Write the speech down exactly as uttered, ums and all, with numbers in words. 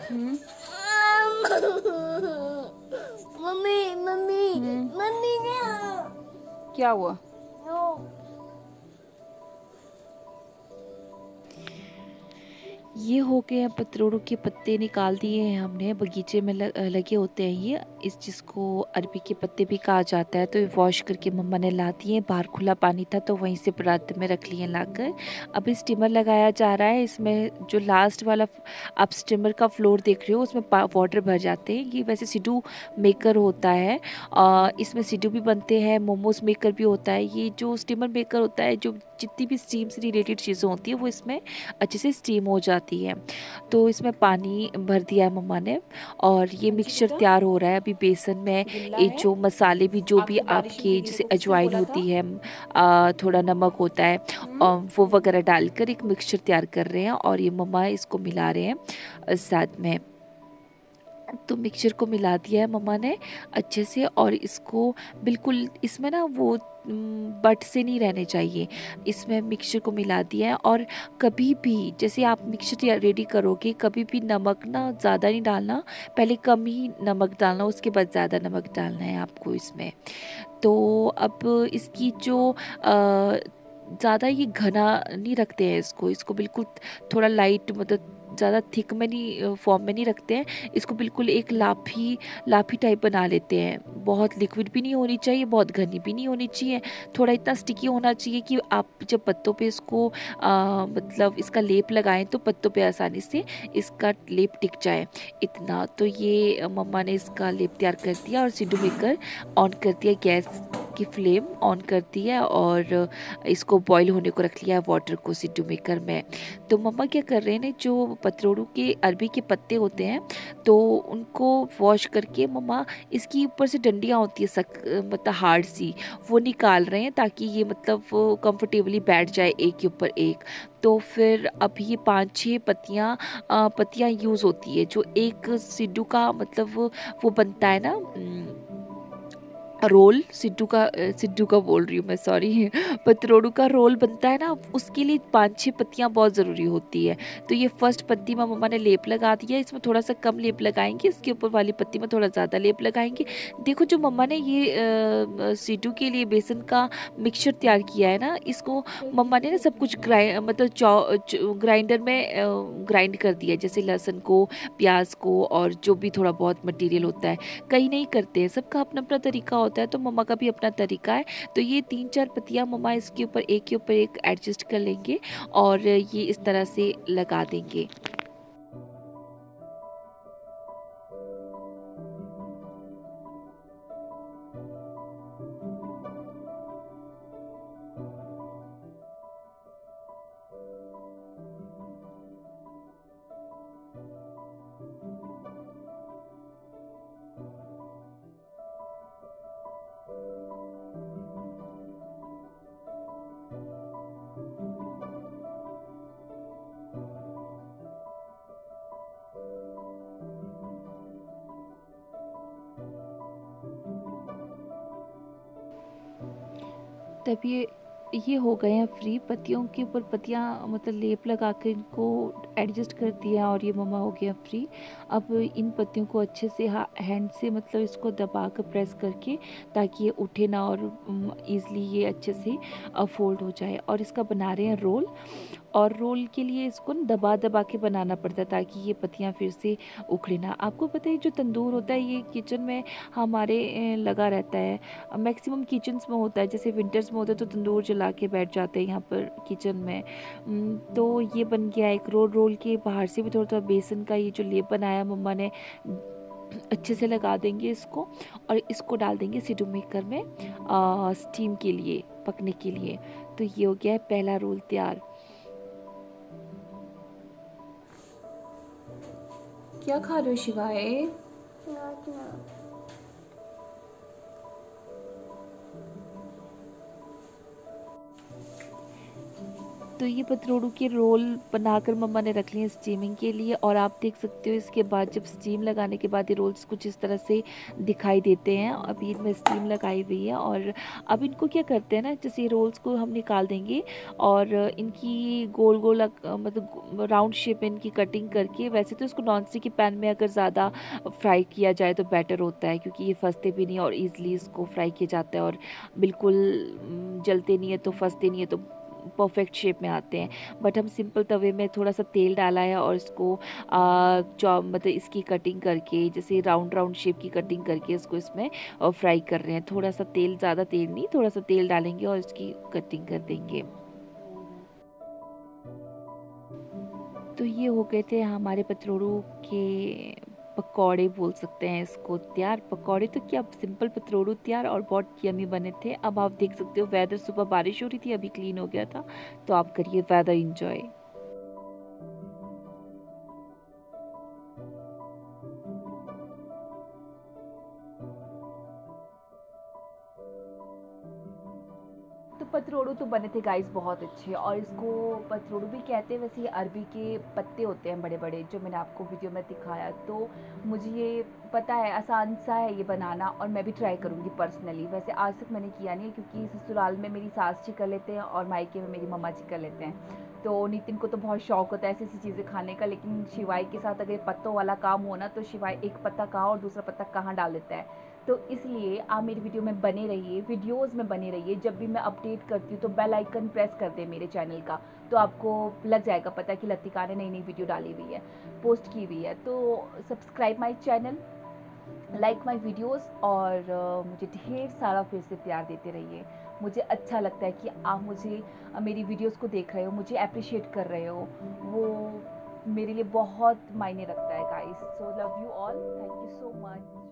हम्म mummy mummy mummy ने क्या हुआ? ये हो गए पतरोड़ों के पत्ते निकाल दिए हैं हमने, बगीचे में लगे होते हैं ये, इस चीज़ को अरबी के पत्ते भी कहा जाता है। तो ये वॉश करके मम्मा ने ला दिए, बाहर खुला पानी था तो वहीं से परात में रख लिए लाकर। अभी स्टीमर लगाया जा रहा है, इसमें जो लास्ट वाला आप स्टीमर का फ्लोर देख रहे हो उसमें वाटर भर जाते हैं। ये वैसे सिडू मेकर होता है, आ, इसमें सिडू भी बनते हैं, मोमोज मेकर भी होता है। ये जो स्टीमर मेकर होता है, जो जितनी भी स्टीम से रिलेटेड चीज़ें होती है वो इसमें अच्छे से स्टीम हो जाती है। तो इसमें पानी भर दिया है मम्मा ने और ये मिक्सचर तैयार हो रहा है। अभी बेसन में ये जो मसाले भी जो भी आपके जैसे अजवाइन होती है, आ, थोड़ा नमक होता है और वो वगैरह डालकर एक मिक्सचर तैयार कर रहे हैं और ये मम्मा इसको मिला रहे हैं साथ में। तो मिक्सचर को मिला दिया है मम्मा ने अच्छे से और इसको बिल्कुल इसमें ना वो बट से नहीं रहने चाहिए। इसमें मिक्सचर को मिला दिया है और कभी भी जैसे आप मिक्सचर रेडी करोगे कभी भी नमक ना ज़्यादा नहीं डालना, पहले कम ही नमक डालना उसके बाद ज़्यादा नमक डालना है आपको इसमें। तो अब इसकी जो ज़्यादा ये घना नहीं रखते हैं इसको, इसको बिल्कुल थोड़ा लाइट मतलब ज़्यादा थिक में नहीं फॉर्म में नहीं रखते हैं इसको, बिल्कुल एक लाफी लाफी टाइप बना लेते हैं। बहुत लिक्विड भी नहीं होनी चाहिए, बहुत घनी भी नहीं होनी चाहिए, थोड़ा इतना स्टिकी होना चाहिए कि आप जब पत्तों पे इसको आ, मतलब इसका लेप लगाएं तो पत्तों पे आसानी से इसका लेप टिक जाए इतना। तो ये मम्मा ने इसका लेप तैयार कर दिया और सिडू मेकर ऑन कर दिया, गैस की फ्लेम ऑन कर दी है और इसको बॉईल होने को रख लिया है वाटर को सिड्डू मेकर में। तो मम्मा क्या कर रहे हैं, जो पतरोड़ू के अरबी के पत्ते होते हैं तो उनको वॉश करके मम्मा इसकी ऊपर से डंडियाँ होती है सक मतलब हार्ड सी, वो निकाल रहे हैं ताकि ये मतलब कंफर्टेबली बैठ जाए एक के ऊपर एक। तो फिर अब ये पाँच छः पत्तियाँ पत्तियाँ यूज़ होती है, जो एक सिड्डू का मतलब वो बनता है ना रोल, सिड्डू का सिड्डू का बोल रही हूँ मैं, सॉरी, पतरोड़ू का रोल बनता है ना, उसके लिए पांच छह पत्तियां बहुत ज़रूरी होती है। तो ये फर्स्ट पत्ती में मम्मा ने लेप लगा दिया, इसमें थोड़ा सा कम लेप लगाएंगे, इसके ऊपर वाली पत्ती में थोड़ा ज़्यादा लेप लगाएंगे। देखो जो मम्मा ने ये सिड्डू के लिए बेसन का मिक्सचर तैयार किया है ना, इसको मम्मा ने ना सब कुछ ग्राइंड मतलब चौ ग्राइंडर में ग्राइंड कर दिया, जैसे लहसुन को, प्याज को और जो भी थोड़ा बहुत मटेरियल होता है। कहीं नहीं करते हैं, सबका अपना अपना तरीका होता है, तो मम्मा का भी अपना तरीका है। तो ये तीन चार पत्तियां मम्मा इसके ऊपर एक के ऊपर एक एडजस्ट कर लेंगे और ये इस तरह से लगा देंगे। तब ये ये हो गए हैं फ्री, पत्तियों के ऊपर पत्तियाँ मतलब लेप लगा कर इनको एडजस्ट कर दिया और ये मम्मा हो गया फ्री। अब इन पत्तियों को अच्छे से हैंड से मतलब इसको दबा कर प्रेस करके ताकि ये उठे ना और ईज़िली ये अच्छे से फोल्ड हो जाए। और इसका बना रहे हैं रोल, और रोल के लिए इसको दबा दबा के बनाना पड़ता है ताकि ये पत्तियाँ फिर से उखड़े ना। आपको पता है जो तंदूर होता है ये किचन में हमारे लगा रहता है, मैक्सिमम किचन्स में होता है, जैसे विंटर्स में होता है तो तंदूर जला के बैठ जाते हैं यहाँ पर किचन में। तो ये बन गया एक रोल। रोल के बाहर से भी थोड़ा थोड़ा बेसन का ये जो लेप बनाया मम्मा ने अच्छे से लगा देंगे इसको और इसको डाल देंगे सिड्डू मेकर में आ, स्टीम के लिए, पकने के लिए। तो ये हो गया है पहला रोल तैयार। क्या खा रहे हो शिवाय? तो ये पतरोड़ू के रोल बनाकर मम्मा ने रख लिए हैं स्टीमिंग के लिए, और आप देख सकते हो इसके बाद जब स्टीम लगाने के बाद ये रोल्स कुछ इस तरह से दिखाई देते हैं। अभी इनमें स्टीम लगाई हुई है, और अब इनको क्या करते हैं ना, जैसे ये रोल्स को हम निकाल देंगे और इनकी गोल गोल अक- मतलब राउंड शेप में इनकी कटिंग करके, वैसे तो इसको नॉन स्टिक के पैन में अगर ज़्यादा फ्राई किया जाए तो बेटर होता है, क्योंकि ये फंसते भी नहीं और ईज़िली इसको फ्राई किया जाता है, और बिल्कुल उम, जलते नहीं है तो फंसते नहीं है, तो परफेक्ट शेप में आते हैं। बट हम सिंपल तवे में थोड़ा सा तेल डाला है और इसको आ, चौ मतलब इसकी कटिंग करके, जैसे राउंड राउंड शेप की कटिंग करके इसको इसमें फ्राई कर रहे हैं। थोड़ा सा तेल, ज़्यादा तेल नहीं, थोड़ा सा तेल डालेंगे और इसकी कटिंग कर देंगे। तो ये हो गए थे हमारे पतरोड़ू के पकौड़े, बोल सकते हैं इसको, तैयार। पकौड़े तो क्या, सिंपल पतरोड़ू तैयार, और बहुत यमी बने थे। अब आप देख सकते हो वेदर, सुबह बारिश हो रही थी, अभी क्लीन हो गया था, तो आप करिए वेदर इंजॉय। तो पतरोड़ू तो बने थे गाइस बहुत अच्छे, और इसको पतरोड़ू भी कहते हैं। वैसे ये अरबी के पत्ते होते हैं बड़े बड़े, जो मैंने आपको वीडियो में दिखाया। तो मुझे ये पता है, आसान सा है ये बनाना, और मैं भी ट्राई करूँगी पर्सनली। वैसे आज तक मैंने किया नहीं है, क्योंकि ससुराल में मेरी सास जी कर लेते हैं और मायके में मेरी मम्मा जी कर लेते हैं। तो नितिन को तो बहुत शौक होता है ऐसी ऐसी चीज़ें खाने का, लेकिन शिवाई के साथ अगर पत्तों वाला काम हो ना, तो शिवाई एक पत्ता कहाँ और दूसरा पत्ता कहाँ डाल देता है। तो इसलिए आप मेरी वीडियो में बने रहिए, वीडियोस में बने रहिए। जब भी मैं अपडेट करती हूँ तो बेल आइकन प्रेस कर दे मेरे चैनल का, तो आपको लग जाएगा पता कि लतिका ने नई नई वीडियो डाली हुई है, पोस्ट की हुई है। तो subscribe my channel, like my videos, और uh, मुझे ढेर सारा फिर से प्यार देते रहिए। मुझे अच्छा लगता है कि आप मुझे uh, मेरी वीडियोस को देख रहे हो, मुझे अप्रिशिएट कर रहे हो, वो मेरे लिए बहुत मायने रखता है guys. So love you all, thank you so much.